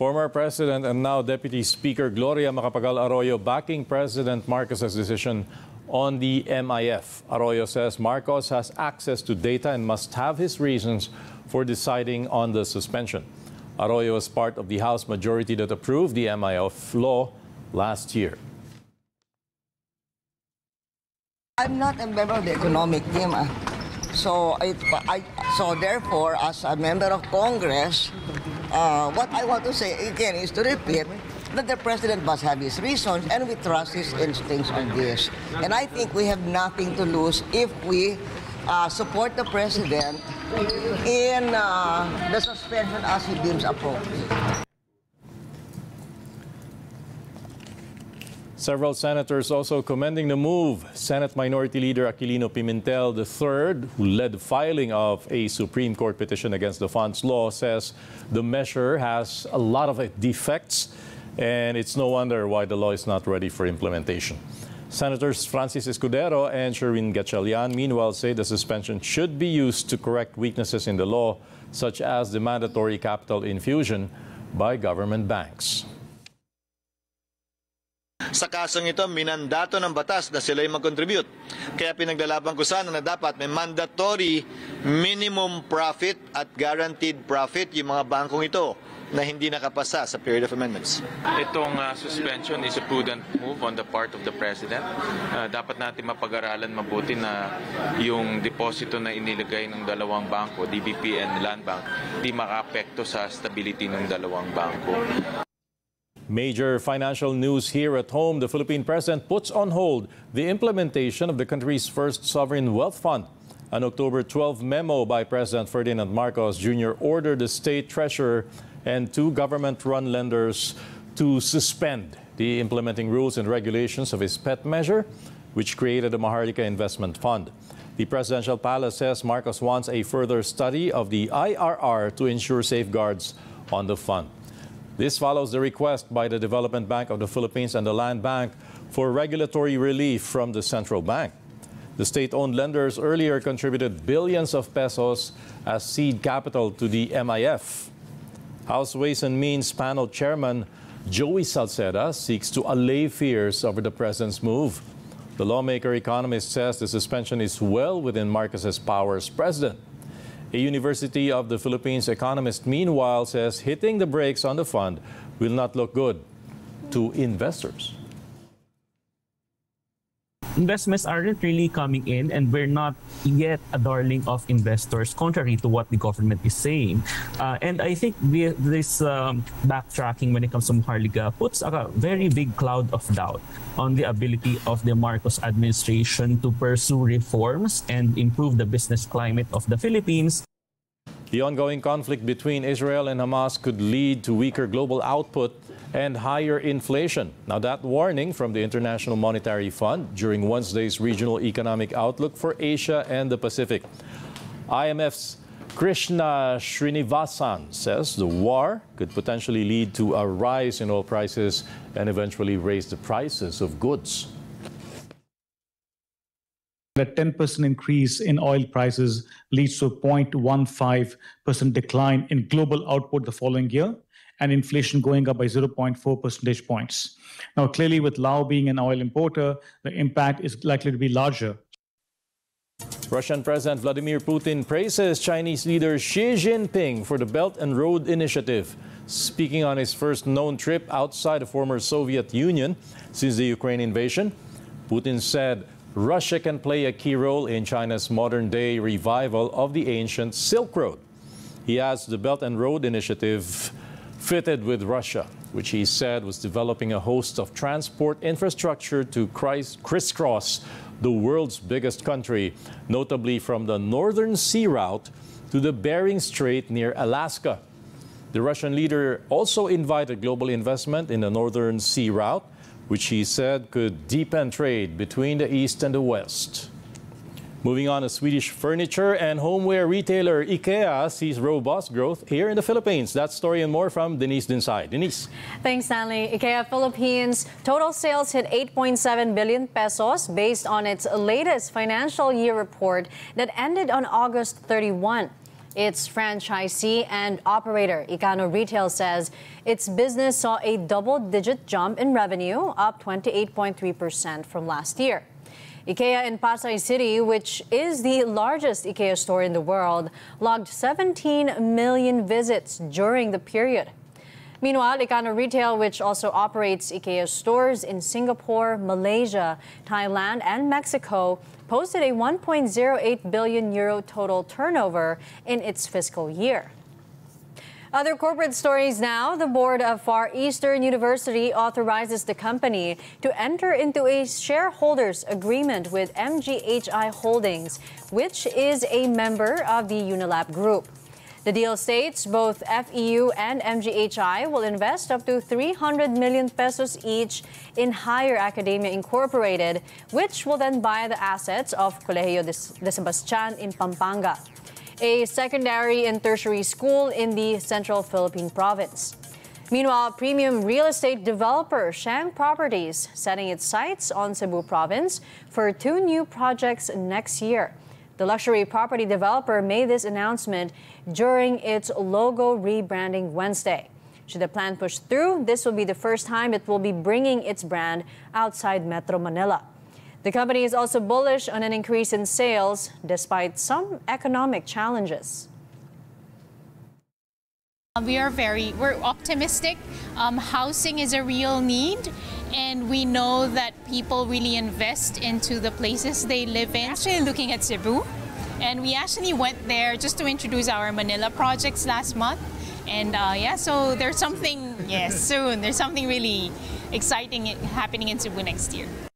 Former President and now Deputy Speaker Gloria Macapagal Arroyo backing President Marcos's decision on the MIF. Arroyo says Marcos has access to data and must have his reasons for deciding on the suspension. Arroyo is part of the House majority that approved the MIF law last year. I'm not a member of the economic team. So therefore, as a member of Congress, what I want to say again is to repeat that the president must have his reasons, and we trust his instincts on this. And I think we have nothing to lose if we support the president in the suspension as he deems appropriate. Several senators also commending the move. Senate Minority Leader Aquilino Pimentel III, who led the filing of a Supreme Court petition against the fund's law, says the measure has a lot of defects and it's no wonder why the law is not ready for implementation. Senators Francis Escudero and Sherwin Gatchalian meanwhile say the suspension should be used to correct weaknesses in the law, such as the mandatory capital infusion by government banks. Sa kasong ito, minandato ng batas na sila'y mag-contribute. Kaya pinaglalaban ko sana na dapat may mandatory minimum profit at guaranteed profit yung mga bangkong ito na hindi nakapasa sa period of amendments. Itong suspension is a prudent move on the part of the President. Dapat natin mapag-aralan mabuti na yung deposito na inilagay ng dalawang bangko, DBP and Land Bank, di maka-apekto sa stability ng dalawang bangko. Major financial news here at home. The Philippine President puts on hold the implementation of the country's first sovereign wealth fund. An October 12 memo by President Ferdinand Marcos Jr. ordered the state treasurer and two government-run lenders to suspend the implementing rules and regulations of his pet measure, which created the Maharlika Investment Fund. The presidential palace says Marcos wants a further study of the IRR to ensure safeguards on the fund. This follows the request by the Development Bank of the Philippines and the Land Bank for regulatory relief from the central bank. The state-owned lenders earlier contributed billions of pesos as seed capital to the MIF. House Ways and Means Panel Chairman Joey Salceda seeks to allay fears over the president's move. The lawmaker economist says the suspension is well within Marcos's power as president. A University of the Philippines economist, meanwhile, says hitting the brakes on the fund will not look good to investors. Investments aren't really coming in, and we're not yet a darling of investors, contrary to what the government is saying. And I think this backtracking when it comes to Maharlika puts a very big cloud of doubt on the ability of the Marcos administration to pursue reforms and improve the business climate of the Philippines. The ongoing conflict between Israel and Hamas could lead to weaker global output and higher inflation. Now, that warning from the International Monetary Fund during Wednesday's Regional Economic Outlook for Asia and the Pacific. IMF's Krishna Srinivasan says the war could potentially lead to a rise in oil prices and eventually raise the prices of goods. A 10% increase in oil prices leads to a 0.15% decline in global output the following year, and inflation going up by 0.4 percentage points. Now, clearly, with Laos being an oil importer, the impact is likely to be larger. Russian President Vladimir Putin praises Chinese leader Xi Jinping for the Belt and Road Initiative. Speaking on his first known trip outside the former Soviet Union since the Ukraine invasion, Putin said Russia can play a key role in China's modern-day revival of the ancient Silk Road. He adds the Belt and Road Initiative fitted with Russia, which he said was developing a host of transport infrastructure to crisscross the world's biggest country, notably from the Northern Sea Route to the Bering Strait near Alaska. The Russian leader also invited global investment in the Northern Sea Route, which he said could deepen trade between the East and the West. Moving on, a Swedish furniture and homeware retailer IKEA sees robust growth here in the Philippines. That story and more from Denise Dinsay. Denise. Thanks, Stanley. IKEA Philippines total sales hit 8.7 billion pesos based on its latest financial year report that ended on August 31. Its franchisee and operator, Ikano Retail, says its business saw a double-digit jump in revenue, up 28.3% from last year. IKEA in Pasay City, which is the largest IKEA store in the world, logged 17 million visits during the period. Meanwhile, Ikano Retail, which also operates IKEA stores in Singapore, Malaysia, Thailand, and Mexico, posted a 1.08 billion euro total turnover in its fiscal year. Other corporate stories now. The board of Far Eastern University authorizes the company to enter into a shareholders agreement with MGHI Holdings, which is a member of the Unilab Group. The deal states both FEU and MGHI will invest up to 300 million pesos each in Higher Academia Incorporated, which will then buy the assets of Colegio de Sebastian in Pampanga, a secondary and tertiary school in the central Philippine province. Meanwhile, premium real estate developer Shang Properties setting its sights on Cebu province for 2 new projects next year. The luxury property developer made this announcement during its logo rebranding Wednesday. Should the plan push through, this will be the first time it will be bringing its brand outside Metro Manila. The company is also bullish on an increase in sales despite some economic challenges. We're optimistic. Housing is a real need, and we know that people really invest into the places they live in. Actually looking at Cebu, and we actually went there just to introduce our Manila projects last month. And so there's something, soon. There's something really exciting happening in Cebu next year.